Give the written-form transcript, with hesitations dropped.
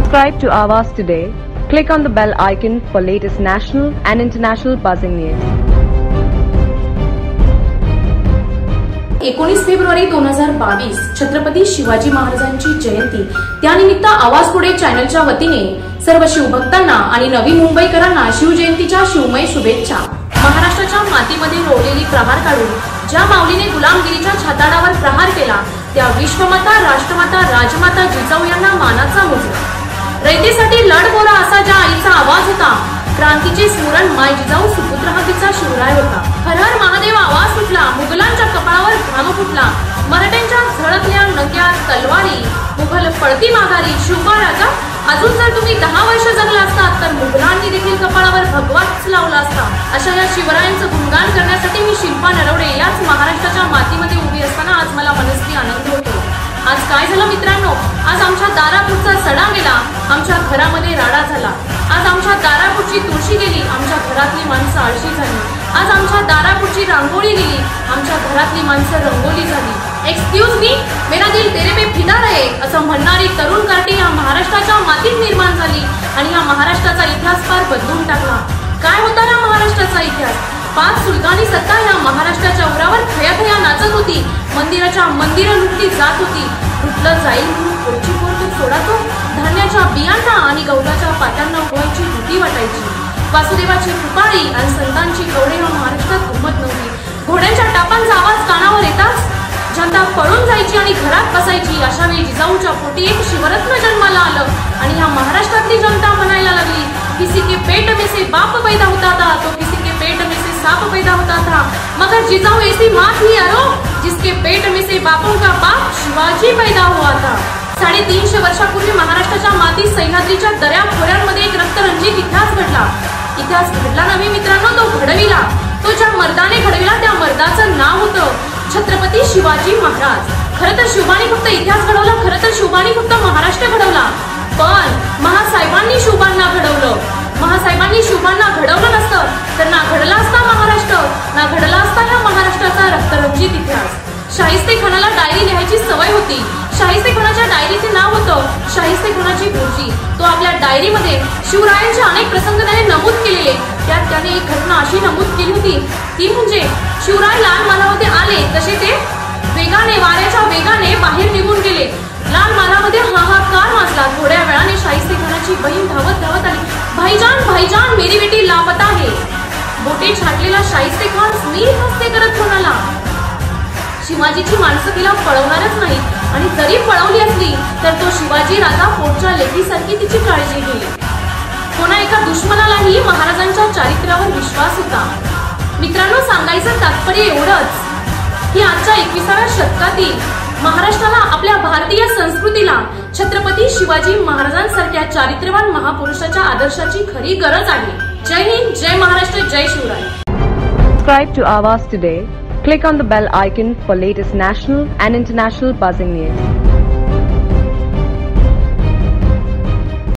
Subscribe to Awaaz today. Click on the bell icon for latest national and international buzzing news. 19 फेब्रुवारी 2022 छत्रपती शिवाजी महाराजांची जयंती. त्यानिमित्त आवाज पुढे चॅनलच्या वतीने सर्व शिवभक्तांना आणि नवी मुंबईकरांना शिवजयंतीच्या शिवमय शुभेच्छा. महाराष्ट्राच्या मातीमध्ये रोवलेली प्रहार काढून ज्या माऊलीने गुलामगिरीच्या छाताडावर प्रहार केला त्या विश्वमाता, राष्ट्रमाता, राजमाता जिजाऊ यांना मानाचा मुजरा. रयतेसाठी लढ बोला असा ज्या आईचा आवाज होता, क्रांतीचे स्मरण माय जिजाऊ सुपुत्र हा तिचा शिवराय होता. हर हर महादेव आवाज फुटला, मुघलांच्या कपाळावर घाम फुटला, मराठ्यांच्या झळकल्या नक्या तलवारी, मुघल पळती माघारी. शिवबा राजा, अजून जर तुम्ही 10 वर्ष जगला असतात तर मुघलांनी देखील कपाळावर भगवाच लावला असता. अशा या शिवरायांचं गुणगान करण्यासाठी मी शिल्पा नरवडे याच महाराष्ट्राच्या मातीमध्ये उभी असताना आज मला मनस्वी आनंद होतो. आज काय झालं मित्रांनो, आज आमच्या दारापुढचा सडा गेला, आमच्या घरामध्ये राडा झाला. आज आमच्या दारापुढची तुळशी गेली, आमच्या घरातली माणसं आळशी झाली. आज आमच्या दारापुढची रांगोळी गेली, आमच्या घरातली माणसं रंगोली झाली. एक्सक्यूज मी, मेरा दिल तेरे पे फिदा रहे असं म्हणणारी तरुण कार्टी या महाराष्ट्राच्या मातीत निर्माण झाली आणि या महाराष्ट्राचा इतिहास फार बदलून टाकला. काय होता या महाराष्ट्राचा इतिहास? 5 सुलतानी सत्ता या महाराष्ट्राच्या उरावर खयाखया नाचत होती. मंदिराच्या मंदिरं लुटली जात होती. लुटलं जाईल म्हणून पोटची पोट सोडातो. धान्याच्या बियांना आणि गवताच्या पात्यांना उगवायची भीती वाटायची. वासुदेवाची कृपाळी आणि संतांची कवडे या महाराष्ट्रात उमत नव्हती. घोड्यांच्या टापांचा आवाज कानावर येताच जनता पळून जायची आणि घरात बसायची. अशा वेळी जिजाऊच्या पोटी एक शिवरत्न जन्माला आलं आणि ह्या महाराष्ट्रातली जनता म्हणायला लागली, किसी के पेट में से बाप पैदा होता था तो किसी के पेट में से सांप पैदा होता था, मगर जिजाऊ ऐसी माँ थी यारो जिसके पेट में से बापों का बाप शिवाजी पैदा हुआ था. 350 वर्षापूर्वी महाराष्ट्राच्या मातीत सह्याद्रीच्या दऱ्या खोऱ्यांमध्ये एक रक्तरंजित इतिहास घडला. इतिहास घडला नव्हे मित्रांनो, तो घडविला. तो ज्या मर्दाने घडविला त्या मर्दाचं नाव होतं छत्रपती शिवाजी महाराज. खरं तर शिवबानी फक्त इतिहास घडवला, खरं तर शिवबानी फक्त महाराष्ट्र घडवला, पण महासाहेबांनी शिवबांना घडवलं. महासाहेबांनी शिवबांना घडवलं नसतं तर ना घडला असता महाराष्ट्र, ना घडला असता या महाराष्ट्राचा रक्तरंजित इतिहास. शाहिस्तेखानाला डायरी लिहायची सवय होती. शाहिस्तेखानाच्या डायरीचे नाव होतं शाहिस्तेखानाची गुरुजी. तो आपल्या डायरीमध्ये शिवरायांचे अनेक प्रसंग त्याने नमूद केलेले. त्यात त्याने एक घटना अशी नमूद केली होती, ती म्हणजे शिवराय लाल महालामध्ये आले तसे ते वेगाने, वाऱ्याच्या वेगाने बाहेर निघून गेले. लाल महालामध्ये हाहाकार माजला. थोड्या वेळाने शाहिस्तेखानाची बहीण धावत धावत आली. भाईजान, भाईजान, मेरी बेटी लापता है. बोटे छाटलेला शाहिस्तेखान स्मित हस्ते करत म्हणाला, शिवाजीची माणसं तिला पळवणारच नाहीत आणि जरी पळवली असली तर तो शिवाजी राजा पोटच्या लेकीसारखी तिची काळजी घेईल. कोणा एका दुश्मनालाही महाराजांच्या चारित्र्यावर विश्वास होता. मित्रांनो, सांगायचं तात्पर्य एवढंच की आजच्या 21व्या शतकातील महाराष्ट्राला, आपल्या भारतीय संस्कृतीला छत्रपती शिवाजी महाराजांसारख्या चारित्र्यवान महापुरुषाच्या आदर्शाची खरी गरज आहे. जय हिंद, जय महाराष्ट्र, जय Shivray. Subscribe to Awaaz today. Click on the bell icon for latest national and international buzzing news.